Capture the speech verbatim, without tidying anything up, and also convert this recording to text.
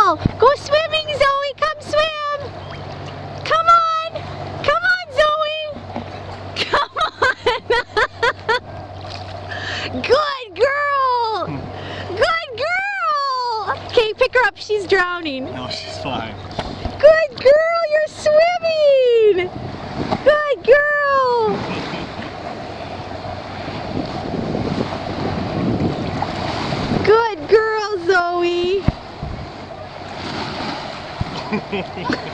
girl. Go swimming, Zoe. Come swim. Come on. Come on, Zoe. Come on. Good girl. Good girl. Okay, pick her up. She's drowning. No, she's fine. Good girl. You're swimming. Good girl. Good girl, Zoe.